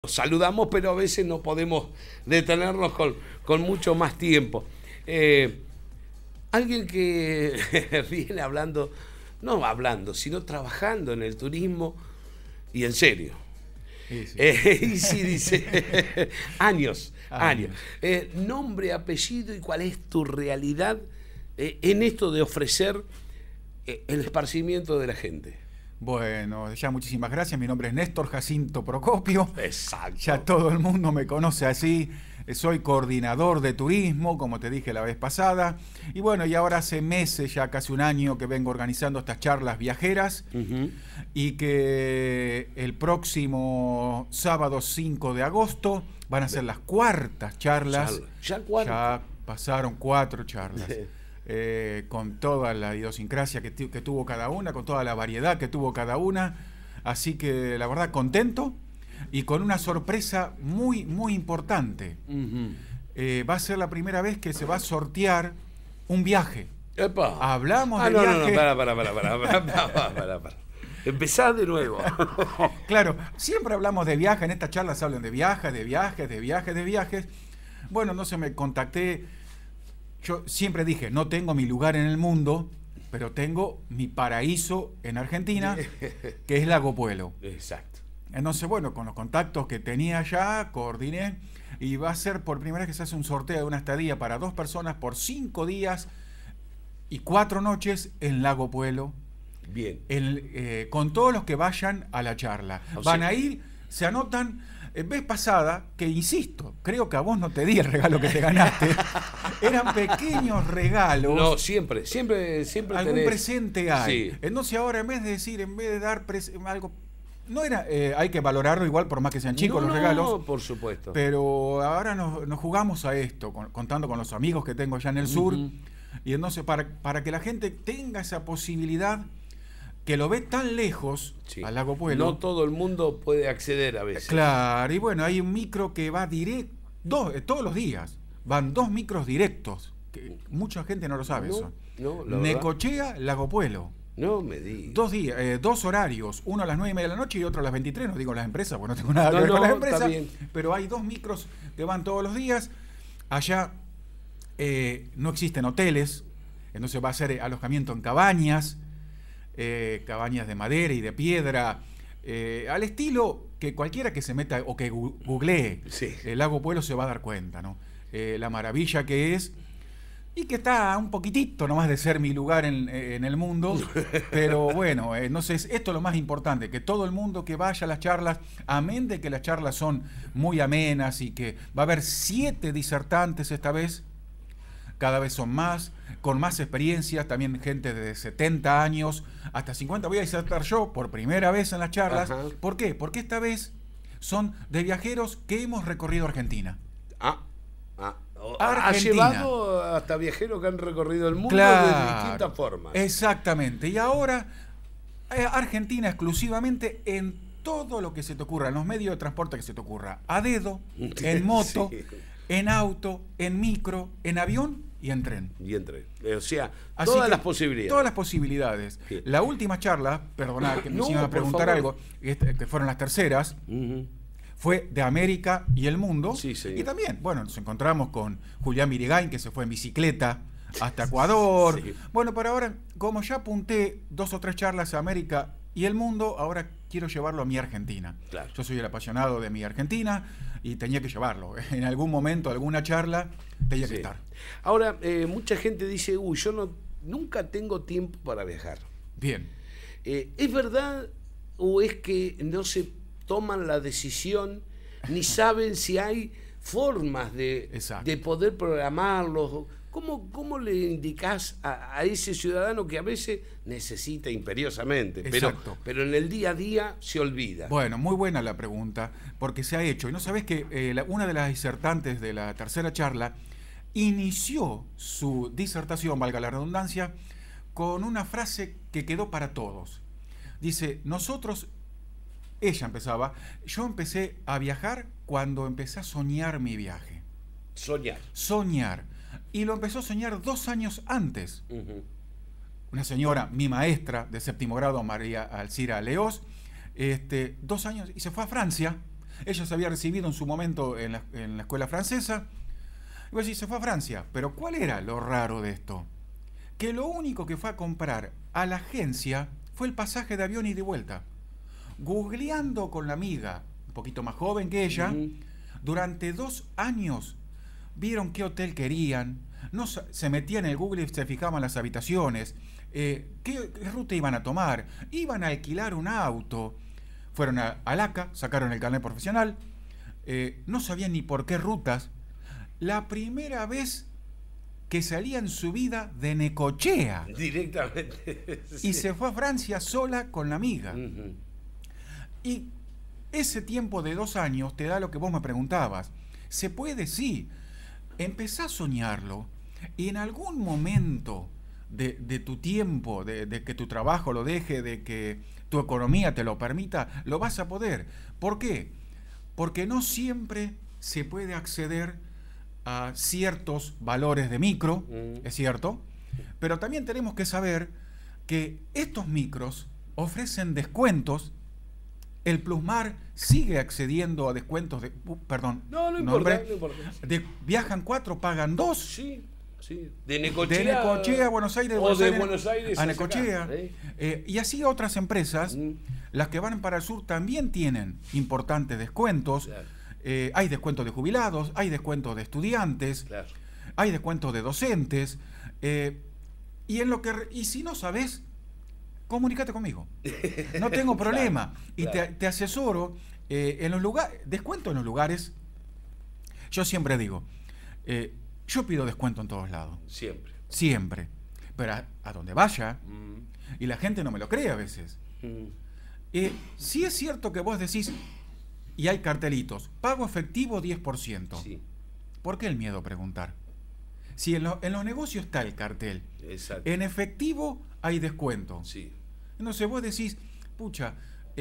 Saludamos, pero a veces no podemos detenernos con mucho más tiempo. Alguien que viene hablando, no hablando, sino trabajando en el turismo y en serio. Sí, sí. Y sí, dice, años. Nombre, apellido y cuál es tu realidad en esto de ofrecer el esparcimiento de la gente. Bueno, ya muchísimas gracias. Mi nombre es Néstor Jacinto Procopio. Exacto. Ya todo el mundo me conoce así. Soy coordinador de turismo, como te dije la vez pasada. Y bueno, y ahora hace meses, ya casi un año, que vengo organizando estas charlas viajeras. Y que el próximo sábado 5 de agosto van a ser las cuartas charlas. Ya pasaron 4 charlas. Con toda la idiosincrasia que tuvo cada una, con toda la variedad que tuvo cada una. Así que la verdad contento y con una sorpresa muy, muy importante. Va a ser la primera vez que se va a sortear un viaje. ¡Epa! Hablamos de viaje. Para. Empezá de nuevo. Claro, siempre hablamos de viaje, en estas charlas hablan de viajes. Bueno, no se me contacté. Yo siempre dije, no tengo mi lugar en el mundo, pero tengo mi paraíso en Argentina, que es Lago Puelo. Exacto. Entonces, bueno, con los contactos que tenía ya, coordiné, y va a ser por primera vez que se hace un sorteo de una estadía para 2 personas por 5 días y 4 noches en Lago Puelo. Bien. Con todos los que vayan a la charla. Van a ir, se anotan. Vez pasada, que insisto, creo que a vos no te di el regalo que te ganaste. Eran pequeños regalos. No, siempre algún tenés... presente hay. Sí. Entonces ahora en vez de dar algo, no era, hay que valorarlo igual por más que sean chicos los regalos. No, por supuesto. Pero ahora nos jugamos a esto, contando con los amigos que tengo allá en el sur. Y entonces para que la gente tenga esa posibilidad, que lo ve tan lejos, al Lago Puelo. No todo el mundo puede acceder a veces. Claro, y bueno, hay un micro que va directo, todos los días, van 2 micros directos, que mucha gente no lo sabe eso. Necochea, Lago Puelo. No me digas. 2 días, 2 horarios, uno a las 9:30 de la noche y otro a las 23, no digo las empresas, porque no tengo nada que ver con las empresas, pero hay 2 micros que van todos los días. Allá no existen hoteles, entonces va a ser alojamiento en cabañas, cabañas de madera y de piedra, al estilo que cualquiera que se meta o que googlee el Lago Puelo se va a dar cuenta, ¿no? La maravilla que es, y que está un poquitito nomás de ser mi lugar en el mundo, pero bueno, entonces esto es lo más importante, que todo el mundo que vaya a las charlas, amén de que las charlas son muy amenas y que va a haber 7 disertantes esta vez, cada vez son más, con más experiencias, también gente de 70 años hasta 50. Voy a disertar yo por primera vez en las charlas. ¿Por qué? Porque esta vez son de viajeros que hemos recorrido Argentina. Ha llevado hasta viajeros que han recorrido el mundo de distintas formas. Exactamente. Y ahora, Argentina exclusivamente en todo lo que se te ocurra, en los medios de transporte que se te ocurra. A dedo, en moto, en auto, en micro, en avión y en tren. O sea, todas las posibilidades. Todas las posibilidades. La última charla, perdona que me iban a preguntar algo, que fueron las terceras, fue de América y el mundo. Y también, bueno, nos encontramos con Julián Mirigain, que se fue en bicicleta hasta Ecuador. Bueno, para ahora, como ya apunté 2 o 3 charlas a América y el mundo, ahora quiero llevarlo a mi Argentina. Yo soy el apasionado de mi Argentina y tenía que llevarlo. En algún momento, alguna charla, tenía que estar. Ahora, mucha gente dice, yo nunca tengo tiempo para viajar. Bien. ¿Es verdad o es que no se toman la decisión ni saben si hay formas de poder programarlos? ¿Cómo le indicás a ese ciudadano que a veces necesita imperiosamente, pero en el día a día se olvida? Bueno, muy buena la pregunta, porque se ha hecho. Y no sabés que una de las disertantes de la tercera charla inició su disertación, valga la redundancia, con una frase que quedó para todos. Dice, ella empezaba, yo empecé a viajar cuando empecé a soñar mi viaje. Soñar. Y lo empezó a soñar 2 años antes. Una señora, mi maestra de 7º grado, María Alcira Leós, 2 años, y se fue a Francia Ella se había recibido en su momento en la escuela francesa. Y vos decís, se fue a Francia. Pero ¿cuál era lo raro de esto? Que lo único que fue a comprar a la agencia fue el pasaje de avión y de vuelta. Googleando con la amiga, un poquito más joven que ella, durante 2 años vieron qué hotel querían, se metían en el Google y se fijaban las habitaciones, qué ruta iban a tomar, iban a alquilar un auto, fueron a LACA, sacaron el carnet profesional, no sabían ni por qué rutas. La primera vez que salía en su vida de Necochea. Directamente. Sí. Y se fue a Francia sola con la amiga. Y ese tiempo de 2 años te da lo que vos me preguntabas. ¿Se puede? Sí. Empezá a soñarlo y en algún momento de tu tiempo, de que tu trabajo lo deje, de que tu economía te lo permita, lo vas a poder. ¿Por qué? Porque no siempre se puede acceder a ciertos valores de micro, es cierto, pero también tenemos que saber que estos micros ofrecen descuentos. El Plusmar sigue accediendo a descuentos de... perdón. No importa. Viajan 4, pagan 2. Sí. De Necochea a Buenos Aires. O de Buenos Aires a Necochea. Y así otras empresas, las que van para el sur, también tienen importantes descuentos. Claro. Hay descuentos de jubilados, hay descuentos de estudiantes, claro, hay descuentos de docentes. Y si no sabes, comunícate conmigo. No tengo problema. Claro, y claro, te asesoro en los lugares, descuento en los lugares. Yo siempre digo, yo pido descuento en todos lados. Siempre. Pero a donde vaya, y la gente no me lo cree a veces. Si es cierto que vos decís, y hay cartelitos, pago efectivo 10%. Sí. ¿Por qué el miedo a preguntar? Si en los negocios está el cartel, exacto, en efectivo hay descuento. Sí. Entonces vos decís, pucha,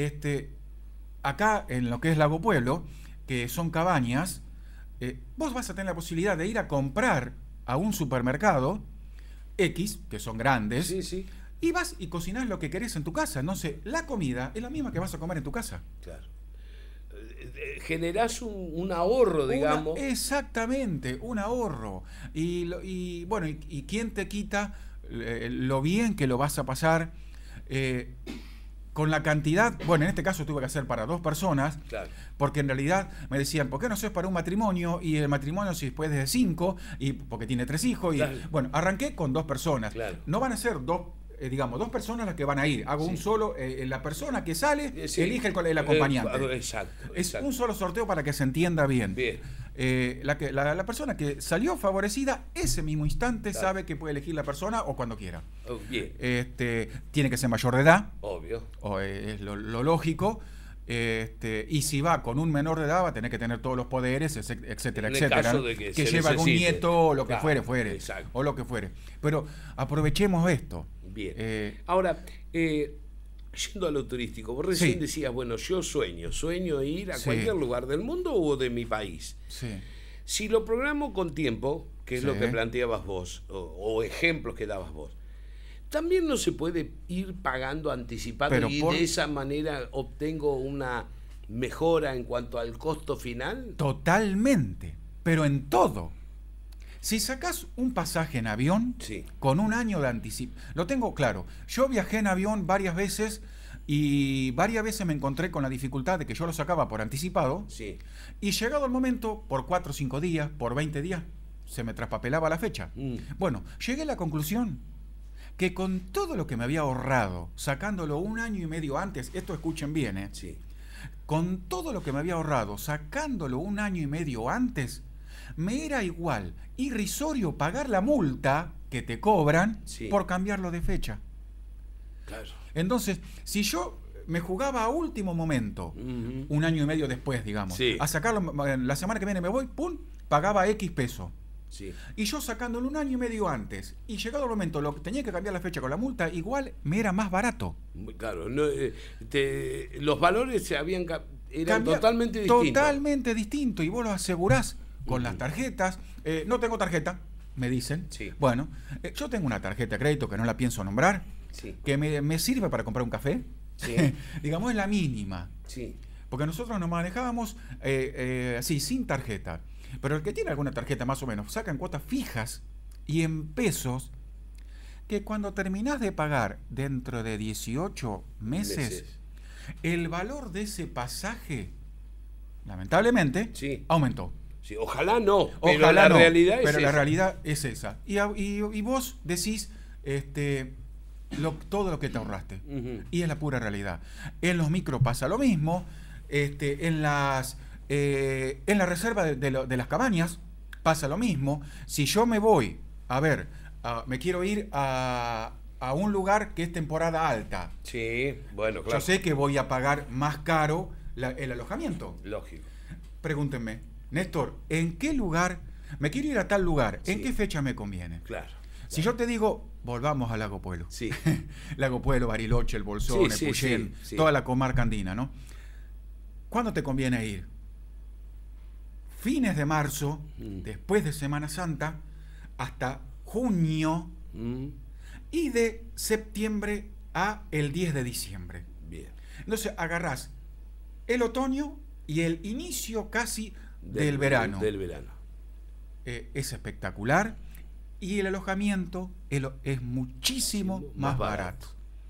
acá en lo que es Lago Pueblo, que son cabañas, vos vas a tener la posibilidad de ir a comprar a un supermercado X, que son grandes, sí, y vas y cocinás lo que querés en tu casa. Entonces, la comida es la misma que vas a comer en tu casa. Claro. Generás un ahorro, digamos. Exactamente, un ahorro. Y bueno, y quién te quita lo bien que lo vas a pasar con la cantidad. Bueno, en este caso tuve que hacer para 2 personas, claro, porque en realidad me decían, ¿por qué no haces para un matrimonio? Y el matrimonio si después de 5, y porque tiene 3 hijos. Claro. Y bueno, arranqué con 2 personas. Claro. No van a ser 2 personas las que van a ir. Hago un solo, la persona que sale, elige el acompañante. Exacto. Es un solo sorteo para que se entienda bien. La persona que salió favorecida, ese mismo instante, claro, sabe que puede elegir la persona o cuando quiera. Bien. Tiene que ser mayor de edad. Obvio. Es lo lógico. Y si va con un menor de edad, va a tener que tener todos los poderes, etcétera, etcétera. Que lleve algún nieto o lo que fuere. Exacto. O lo que fuere. Pero aprovechemos esto. Bien. Ahora, yendo a lo turístico, vos recién decías, bueno, yo sueño ir a cualquier lugar del mundo o de mi país. Sí. Si lo programo con tiempo, que es lo que planteabas vos, o ejemplos que dabas vos, también no se puede ir pagando anticipado de esa manera obtengo una mejora en cuanto al costo final. Totalmente, pero en todo. Si sacás un pasaje en avión, con 1 año de anticipación, lo tengo claro. Yo viajé en avión varias veces y varias veces me encontré con la dificultad de que yo lo sacaba por anticipado, y llegado el momento, por 4 o 5 días, por 20 días, se me traspapelaba la fecha. Bueno, llegué a la conclusión que con todo lo que me había ahorrado, sacándolo 1 año y medio antes, esto escuchen bien, con todo lo que me había ahorrado, sacándolo 1 año y medio antes, me era igual, irrisorio pagar la multa que te cobran por cambiarlo de fecha. Claro. Entonces, si yo me jugaba a último momento, 1 año y medio después, digamos, a sacarlo, la semana que viene me voy, pum, pagaba X peso. Y yo sacándolo 1 año y medio antes, y llegado el momento, tenía que cambiar la fecha con la multa, igual me era más barato. Claro, los valores eran totalmente distintos. Totalmente distintos, y vos lo asegurás con las tarjetas. No tengo tarjeta, me dicen. Bueno, yo tengo una tarjeta de crédito que no la pienso nombrar, que me sirve para comprar un café. Digamos, es la mínima. Porque nosotros nos manejábamos así, sin tarjeta. Pero el que tiene alguna tarjeta más o menos, sacan cuotas fijas y en pesos, que cuando terminás de pagar dentro de 18 meses, el valor de ese pasaje, lamentablemente, aumentó. Sí, ojalá no, pero la realidad es esa. Y vos decís todo lo que te ahorraste. Y es la pura realidad. En los micros pasa lo mismo. En la reserva de las cabañas pasa lo mismo. Si yo me voy, me quiero ir a un lugar que es temporada alta. Sí, bueno, claro. Yo sé que voy a pagar más caro el alojamiento. Lógico. Pregúntenme, Néstor, ¿en qué lugar? Me quiero ir a tal lugar. ¿En qué fecha me conviene? Claro. Si yo te digo, volvamos a Lago Puelo. Sí. Lago Puelo, Bariloche, El Bolsón, Epuyén, toda la comarca andina, ¿no? ¿Cuándo te conviene ir? Fines de marzo, después de Semana Santa, hasta junio, y de septiembre a el 10 de diciembre. Bien. Entonces agarrás el otoño y el inicio casi del verano. Del verano. Es espectacular y el alojamiento es muchísimo más barato.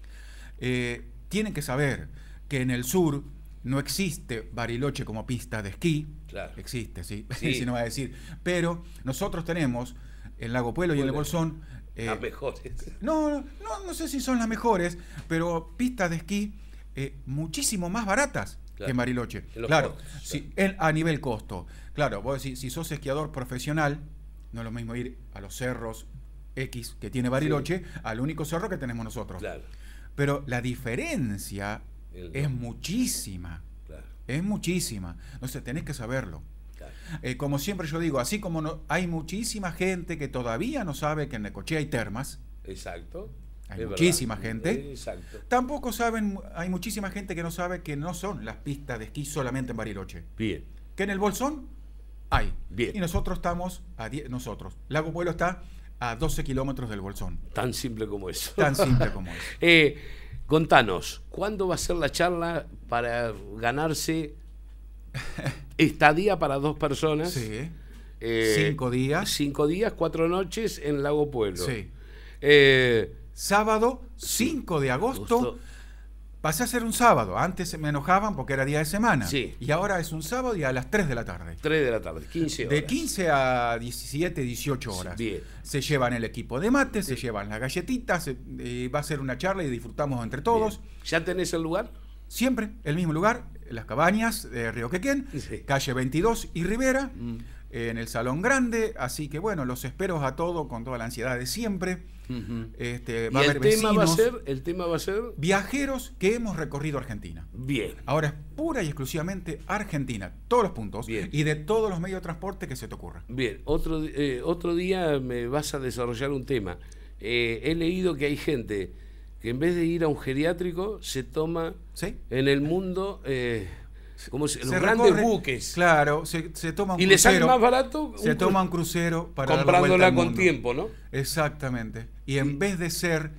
Tienen que saber que en el sur no existe Bariloche como pista de esquí. Claro. Existe, sí. Si no va a decir. Pero nosotros tenemos en Lago Puelo y en El Bolsón las mejores. No sé si son las mejores, pero pistas de esquí muchísimo más baratas que en Bariloche. Claro, a nivel costo. Claro, vos decís, si sos esquiador profesional, no es lo mismo ir a los cerros X que tiene Bariloche al único cerro que tenemos nosotros. Claro. Pero la diferencia es muchísima. Claro. Es muchísima. Entonces tenés que saberlo. Claro. Como siempre yo digo, así como hay muchísima gente que todavía no sabe que en Necochea hay termas. Exacto. Hay muchísima gente. Exacto. Tampoco hay muchísima gente que no sabe que no son las pistas de esquí solamente en Bariloche. Bien. Que en El Bolsón hay. Bien. Y nosotros estamos Lago Puelo está a 12 kilómetros del Bolsón. Tan simple como eso. Tan simple como eso. Contanos, ¿cuándo va a ser la charla para ganarse estadía para 2 personas? Sí. 5 días. 5 días, 4 noches en Lago Puelo. Sí. Sábado 5 de agosto. Pasé a ser un sábado. Antes me enojaban porque era día de semana. Sí. Y ahora es un sábado y a las 3 de la tarde. 3 de la tarde, 15 horas. De 15 a 17, 18 horas. Bien. Se llevan el equipo de mate, se llevan las galletitas, va a ser una charla y disfrutamos entre todos. Bien. ¿Ya tenés el lugar? Siempre el mismo lugar, las cabañas de Río Quequén, calle 22 y Rivera, en el Salón Grande. Así que bueno, los espero a todos con toda la ansiedad de siempre. Va a haber vecinos. El tema va a ser viajeros que hemos recorrido Argentina. Bien. Ahora es pura y exclusivamente Argentina, todos los puntos. Bien. Y de todos los medios de transporte que se te ocurra. Bien, otro día me vas a desarrollar un tema. He leído que hay gente que en vez de ir a un geriátrico se toma en el mundo los grandes buques. Claro, se toma un crucero. Y le sale más barato. Se toma un crucero para comprándola con tiempo, ¿no? Exactamente. Y en vez de ser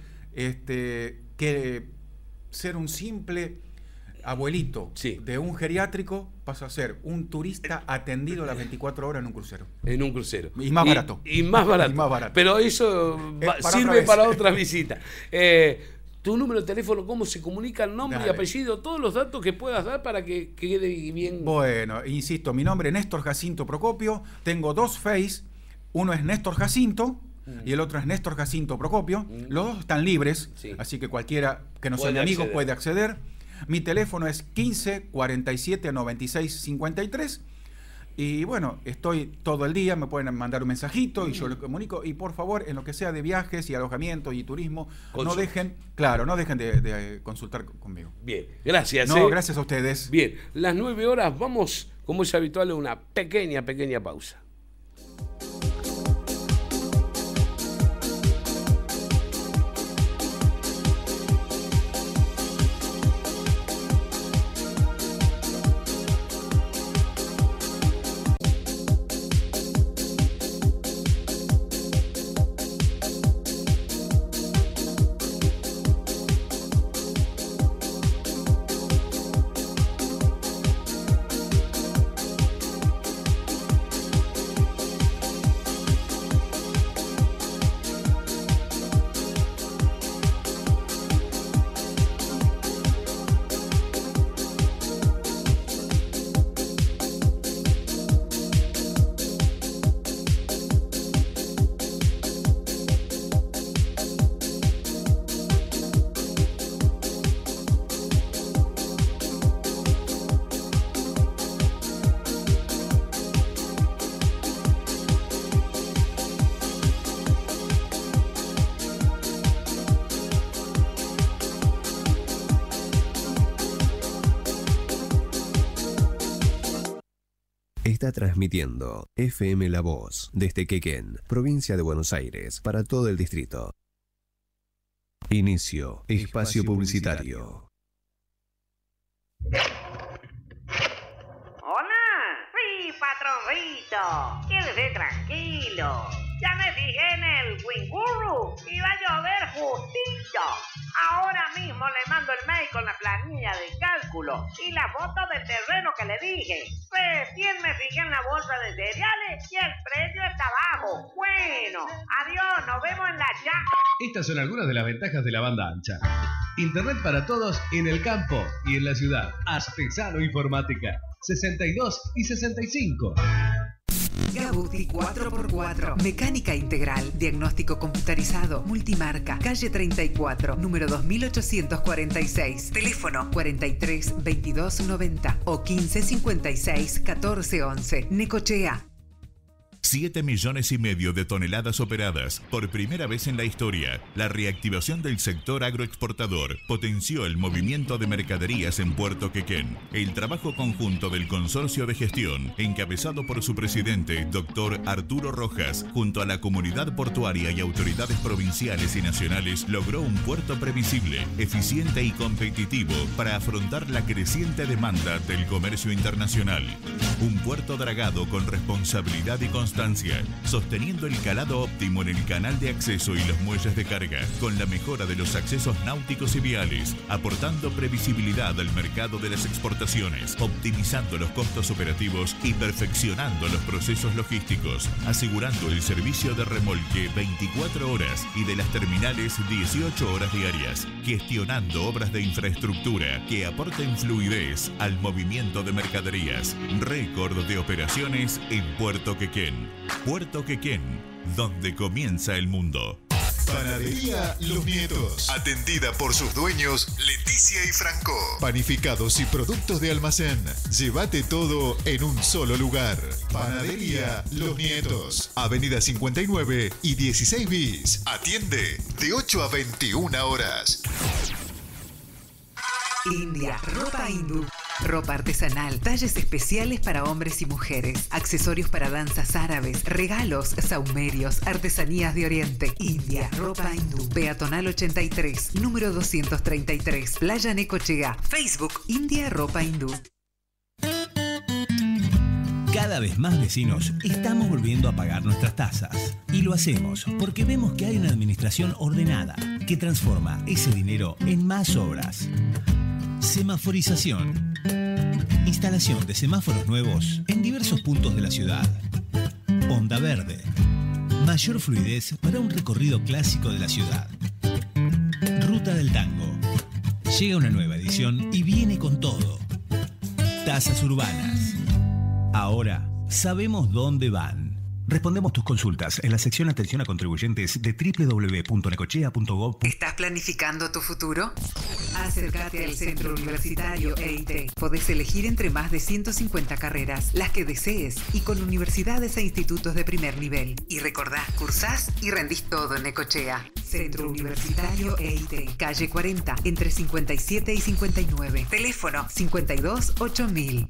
ser un simple abuelito de un geriátrico, pasa a ser un turista atendido las 24 horas en un crucero. En un crucero. Y más barato. Y más barato. Y más barato. Pero eso sirve para otras visitas. Tu número de teléfono, cómo se comunica, el nombre y apellido, todos los datos que puedas dar para que quede bien. Bueno, insisto, mi nombre es Néstor Jacinto Procopio. Tengo 2 Face. Uno es Néstor Jacinto y el otro es Néstor Jacinto Procopio. Los dos están libres, así que cualquiera que no sea mi amigo puede acceder. Mi teléfono es 15 47 96 53. Y bueno, estoy todo el día, me pueden mandar un mensajito y yo les comunico. Y por favor, en lo que sea de viajes y alojamiento y turismo, no dejen de consultar conmigo. Bien, gracias. Gracias a ustedes. Bien, las 9 horas, vamos, como es habitual, a una pequeña pausa. Está transmitiendo FM La Voz desde Quequén, provincia de Buenos Aires, para todo el distrito. Inicio espacio publicitario. Hola, sí, patroncito, quédese tranquilo. Ya me fijé en el Winguru y va a llover justito. Ahora mismo le mando el mail con la planilla de cálculo y la foto del terreno que le dije. Recién me fijé en la bolsa de cereales y el precio está bajo. Bueno, adiós, nos vemos en la chat. Estas son algunas de las ventajas de la banda ancha. Internet para todos en el campo y en la ciudad. Artesano Informática, 62 y 65. Gabuti 4x4, mecánica integral, diagnóstico computarizado, multimarca, calle 34, número 2846, teléfono 43 22 90 o 15 56 14 11. Necochea. 7,5 millones de toneladas operadas. Por primera vez en la historia, la reactivación del sector agroexportador potenció el movimiento de mercaderías en Puerto Quequén. El trabajo conjunto del Consorcio de Gestión, encabezado por su presidente, doctor Arturo Rojas, junto a la comunidad portuaria y autoridades provinciales y nacionales, logró un puerto previsible, eficiente y competitivo para afrontar la creciente demanda del comercio internacional. Un puerto dragado con responsabilidad y constancia, sosteniendo el calado óptimo en el canal de acceso y los muelles de carga, con la mejora de los accesos náuticos y viales, aportando previsibilidad al mercado de las exportaciones, optimizando los costos operativos y perfeccionando los procesos logísticos, asegurando el servicio de remolque 24 horas y de las terminales 18 horas diarias, gestionando obras de infraestructura que aporten fluidez al movimiento de mercaderías. Récord de operaciones en Puerto Quequén. Puerto Quequén, donde comienza el mundo. Panadería Los Nietos. Atendida por sus dueños Leticia y Franco. Panificados y productos de almacén. Llévate todo en un solo lugar. Panadería Los Nietos. Avenida 59 y 16 bis. Atiende de 8 a 21 horas. India, ropa hindú. Ropa artesanal, talles especiales para hombres y mujeres, accesorios para danzas árabes, regalos, saumerios, artesanías de Oriente. India, ropa hindú. Peatonal 83, número 233, Playa Necochea. Facebook, India Ropa Hindú. Cada vez más vecinos estamos volviendo a pagar nuestras tasas. Y lo hacemos porque vemos que hay una administración ordenada que transforma ese dinero en más obras. Semaforización. Instalación de semáforos nuevos en diversos puntos de la ciudad. Onda verde. Mayor fluidez para un recorrido clásico de la ciudad. Ruta del Tango. Llega una nueva edición y viene con todo. Tasas urbanas. Ahora sabemos dónde van. Respondemos tus consultas en la sección Atención a Contribuyentes de www.necochea.gov. ¿Estás planificando tu futuro? Acércate al Centro Universitario EIT. Podés elegir entre más de 150 carreras, las que desees, y con universidades e institutos de primer nivel. Y recordá, cursás y rendís todo en Necochea. Centro Universitario EIT, calle 40, entre 57 y 59. Teléfono 52 8000.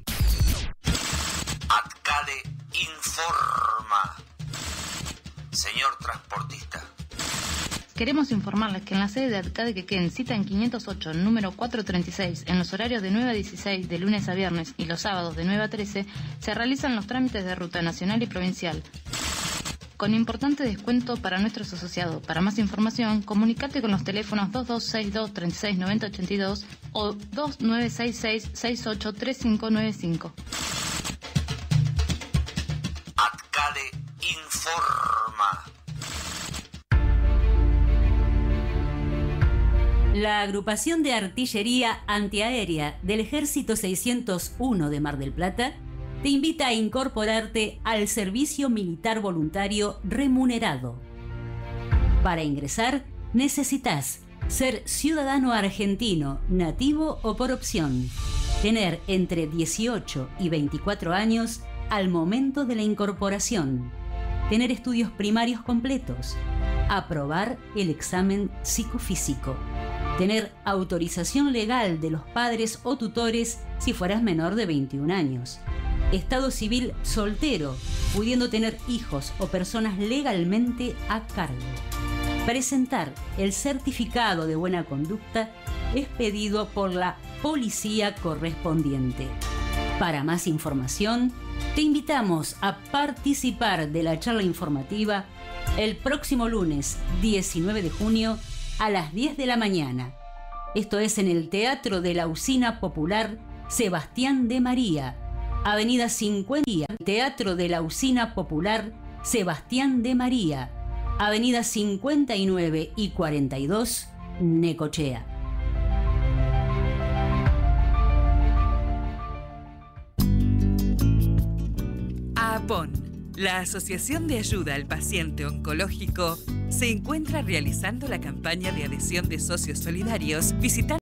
Atcade informa. Señor transportista. Queremos informarles que en la sede de Atcade Quequén, cita en 508, número 436, en los horarios de 9 a 16, de lunes a viernes, y los sábados de 9 a 13, se realizan los trámites de ruta nacional y provincial, con importante descuento para nuestros asociados. Para más información, comunicate con los teléfonos 2262 3690 82 o 2966 683595. Atcade informa. La agrupación de artillería antiaérea del Ejército 601 de Mar del Plata te invita a incorporarte al servicio militar voluntario remunerado. Para ingresar, necesitas ser ciudadano argentino, nativo o por opción, tener entre 18 y 24 años al momento de la incorporación, tener estudios primarios completos, aprobar el examen psicofísico, tener autorización legal de los padres o tutores si fueras menor de 21 años, estado civil soltero, pudiendo tener hijos o personas legalmente a cargo. Presentar el certificado de buena conducta es pedido por la policía correspondiente. Para más información, te invitamos a participar de la charla informativa el próximo lunes 19 de junio a las 10 de la mañana. Esto es en el Teatro de la Usina Popular Sebastián de María, Avenida 50, Teatro de la Usina Popular Sebastián de María, Avenida 59 y 42, Necochea. AAPON, la Asociación de Ayuda al Paciente Oncológico, se encuentra realizando la campaña de adhesión de socios solidarios visitando